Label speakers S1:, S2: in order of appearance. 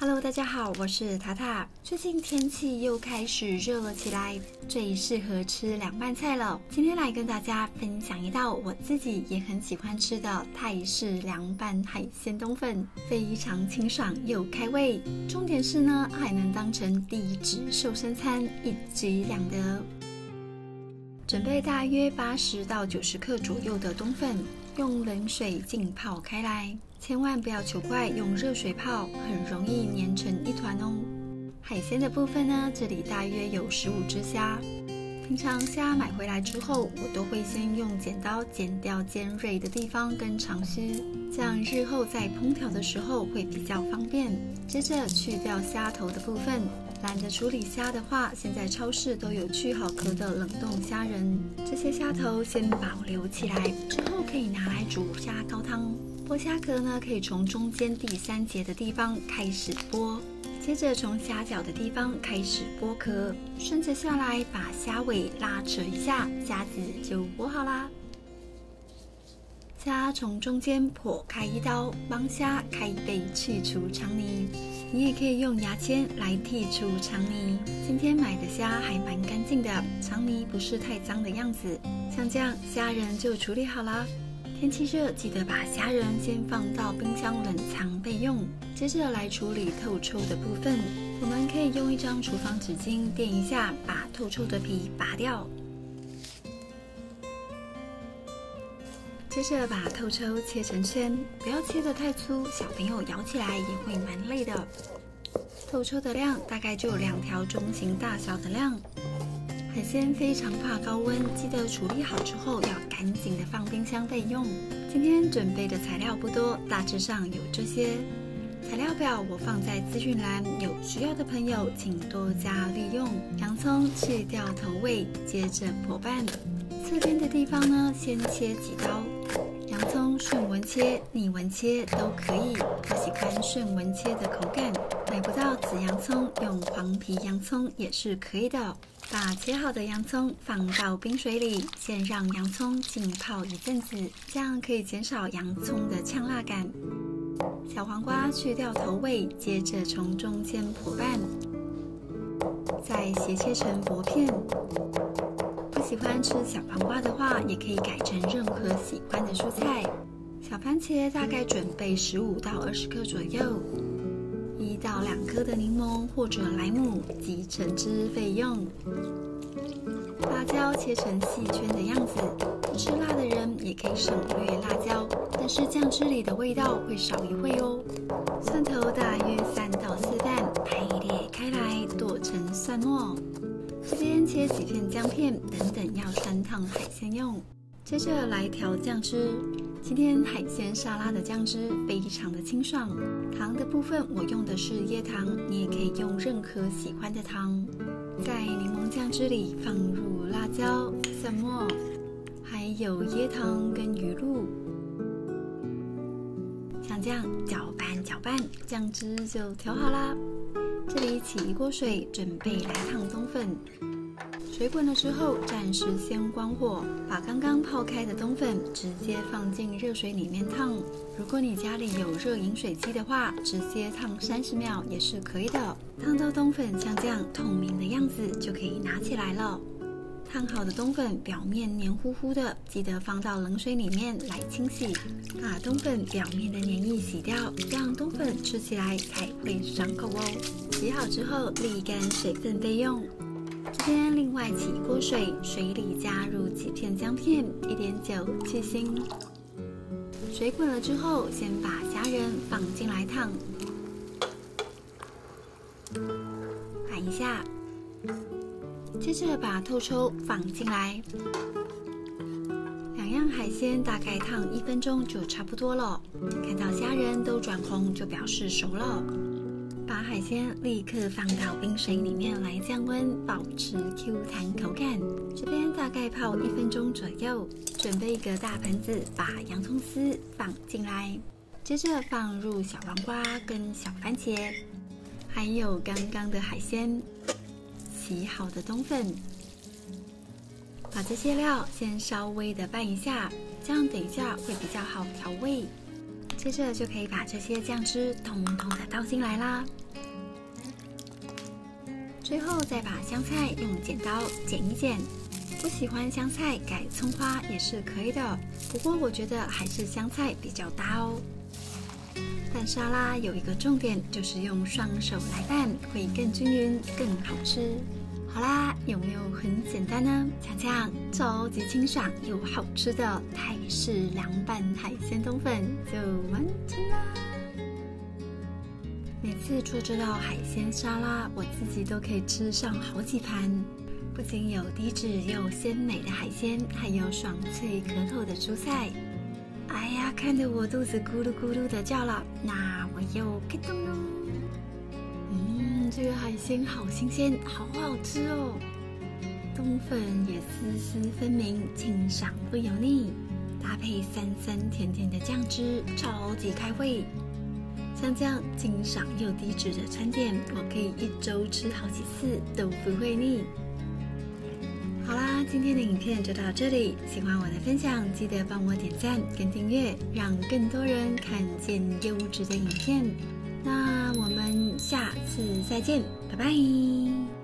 S1: Hello， 大家好，我是塔塔。最近天气又开始热了起来，最适合吃凉拌菜了。今天来跟大家分享一道我自己也很喜欢吃的泰式凉拌海鲜冬粉，非常清爽又开胃。重点是呢，还能当成低脂瘦身餐，一举两得。准备大约80到90克左右的冬粉，用冷水浸泡开来。千万不要求快用热水泡，很容易粘成一团哦。海鲜的部分呢，这里大约有15只虾。平常虾买回来之后，我都会先用剪刀剪掉尖锐的地方跟长须，这样日后在烹调的时候会比较方便。接着去掉虾头的部分，懒得处理虾的话，现在超市都有去好壳的冷冻虾仁。这些虾头先保留起来，之后可以拿来煮虾高汤。剥虾壳呢，可以从中间第3节的地方开始剥，接着从虾脚的地方开始剥壳，顺着下来把虾尾拉扯一下，虾子就剥好啦。虾从中间剖开一刀，帮虾开背去除肠泥。你也可以用牙签来剔除肠泥。今天买的虾还蛮干净的，肠泥不是太脏的样子。像这样，虾仁就处理好啦。天气热，记得把虾仁先放到冰箱冷藏备用。接着来处理透抽的部分，我们可以用一张厨房纸巾垫一下，把透抽的皮拔掉。接着把透抽切成圈，不要切得太粗，小朋友咬起来也会蛮累的。透抽的量大概就2条中型大小的量。海鲜非常怕高温，记得处理好之后要赶紧的放冰箱备用。今天准备的材料不多，大致上有这些。材料表我放在资讯栏，有需要的朋友请多加利用。洋葱去掉头尾，接着剖半，侧边的地方呢先切几刀。洋葱顺纹切、逆纹切都可以，我喜欢顺纹切的口感。买不到紫洋葱，用黄皮洋葱也是可以的。把切好的洋葱放到冰水里，先让洋葱浸泡一阵子，这样可以减少洋葱的呛辣感。小黄瓜去掉头尾，接着从中间剖半，再斜切成薄片。不喜欢吃小黄瓜的话，也可以改成任何喜欢的蔬菜。小番茄大概准备15到20克左右。1到2颗的柠檬或者莱姆及橙汁备用。辣椒切成细圈的样子，不吃辣的人也可以省略辣椒，但是酱汁里的味道会少一味哦。蒜头大约3到4瓣，排列开来剁成蒜末。这边切几片姜片，等等要穿烫海鲜用。接着来调酱汁，今天海鲜沙拉的酱汁非常的清爽。糖的部分我用的是椰糖，你也可以用任何喜欢的糖。在柠檬酱汁里放入辣椒、蒜末，还有椰糖跟鱼露。像这样搅拌，酱汁就调好啦。这里起一锅水，准备来烫冬粉。水滚了之后，暂时先关火，把刚刚泡开的冬粉直接放进热水里面烫。如果你家里有热饮水机的话，直接烫30秒也是可以的。烫到冬粉像这样透明的样子，就可以拿起来了。烫好的冬粉表面黏糊糊的，记得放到冷水里面来清洗，把冬粉表面的黏液洗掉，这样冬粉吃起来才会爽口哦。洗好之后沥干水分备用。这边另外起锅水，水里加入几片姜片，一点酒去腥。水滚了之后，先把虾仁放进来烫，拌一下。接着把透抽放进来，2样海鲜大概烫1分钟就差不多了。看到虾仁都转红，就表示熟了。把海鲜立刻放到冰水里面来降温，保持 Q 弹口感。这边大概泡1分钟左右。准备一个大盆子，把洋葱丝放进来，接着放入小黄瓜跟小番茄，还有刚刚的海鲜。洗好的冬粉，把这些料先稍微的拌一下，这样等一下会比较好调味。接着就可以把这些酱汁统统的倒进来啦。 最后再把香菜用剪刀剪一剪。不喜欢香菜改葱花也是可以的，不过我觉得还是香菜比较搭哦。拌沙拉有一个重点，就是用双手来拌，会更均匀、更好吃。好啦，有没有很简单呢？想想超级清爽又好吃的泰式凉拌海鲜冬粉就完成啦！每次做这道海鲜沙拉，我自己都可以吃上好几盘。不仅有低脂又鲜美的海鲜，还有爽脆可口的蔬菜。哎呀，看得我肚子咕噜咕噜的叫了，那我又开动喽！这个海鲜好新鲜，好好吃哦！冬粉也丝丝分明，清爽不油腻，搭配酸酸甜甜的酱汁，超级开胃。像这样清爽又低脂的餐点，我可以1周吃好几次都不会腻。好啦，今天的影片就到这里。喜欢我的分享，记得帮我点赞跟订阅，让更多人看见优质的影片。那我们下次再见，拜拜。